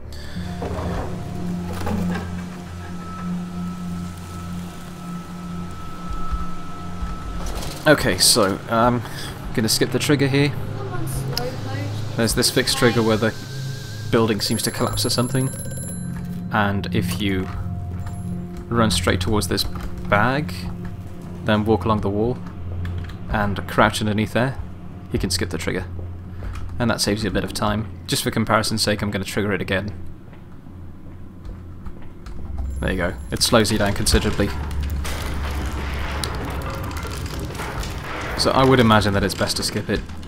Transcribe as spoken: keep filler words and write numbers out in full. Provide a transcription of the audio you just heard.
Okay, so um, I'm gonna skip the trigger here. There's this fixed trigger where the building seems to collapse or something, and if you run straight towards this bag, then walk along the wall and crouch underneath there, you can skip the trigger. And that saves you a bit of time. Just for comparison's sake, I'm going to trigger it again. There you go. It slows you down considerably. So I would imagine that it's best to skip it.